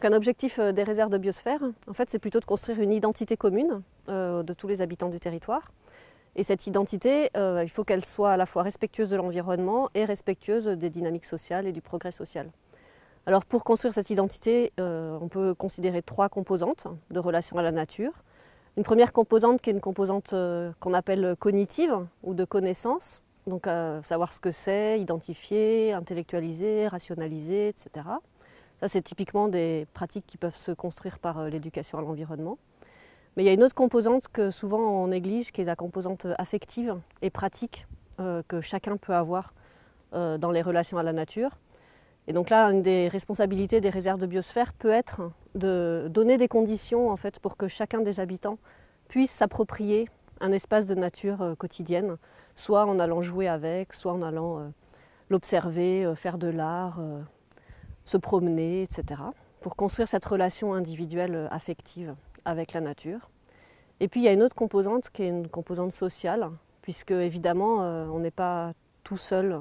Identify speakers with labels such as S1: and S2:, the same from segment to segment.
S1: un objectif des réserves de biosphère, en fait, c'est plutôt de construire une identité commune de tous les habitants du territoire. Et cette identité, il faut qu'elle soit à la fois respectueuse de l'environnement et respectueuse des dynamiques sociales et du progrès social. Alors pour construire cette identité, on peut considérer 3 composantes de relation à la nature. Une première composante qui est une composante qu'on appelle cognitive ou de connaissance, donc savoir ce que c'est, identifier, intellectualiser, rationaliser, etc. Ça, c'est typiquement des pratiques qui peuvent se construire par l'éducation à l'environnement. Mais il y a une autre composante que souvent on néglige, qui est la composante affective et pratique que chacun peut avoir dans les relations à la nature. Et donc là, une des responsabilités des réserves de biosphère peut être de donner des conditions en fait, pour que chacun des habitants puisse s'approprier un espace de nature quotidienne, soit en allant jouer avec, soit en allant l'observer, faire de l'art, se promener, etc. pour construire cette relation individuelle affective avec la nature. Et puis il y a une autre composante qui est une composante sociale, puisque évidemment on n'est pas tout seul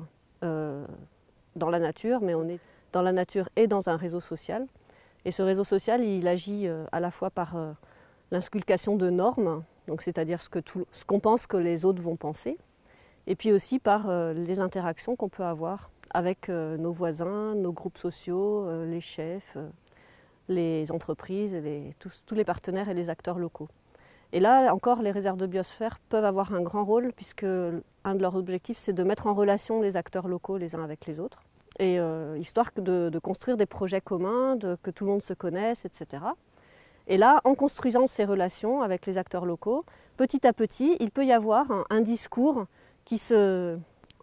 S1: dans la nature, mais on est dans la nature et dans un réseau social. Et ce réseau social, il agit à la fois par l'insculcation de normes, donc c'est-à-dire ce qu'on pense que les autres vont penser, et puis aussi par les interactions qu'on peut avoir avec nos voisins, nos groupes sociaux, les chefs, les entreprises, tous les partenaires et les acteurs locaux. Et là encore, les réserves de biosphère peuvent avoir un grand rôle puisque un de leurs objectifs, c'est de mettre en relation les acteurs locaux les uns avec les autres, et histoire de construire des projets communs, que tout le monde se connaisse, etc. Et là, en construisant ces relations avec les acteurs locaux, petit à petit, il peut y avoir un discours qui se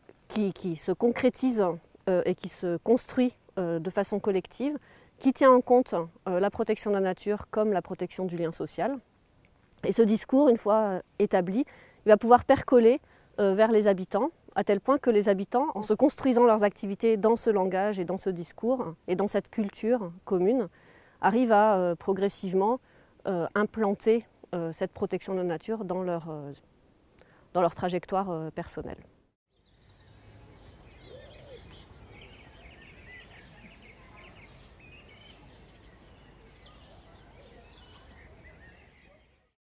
S1: concrétise et qui se construit de façon collective, qui tient en compte la protection de la nature comme la protection du lien social. Et ce discours, une fois établi, il va pouvoir percoler vers les habitants, à tel point que les habitants, en se construisant leurs activités dans ce langage et dans ce discours et dans cette culture commune, arrivent à progressivement implanter cette protection de la nature dans leur trajectoire personnelle.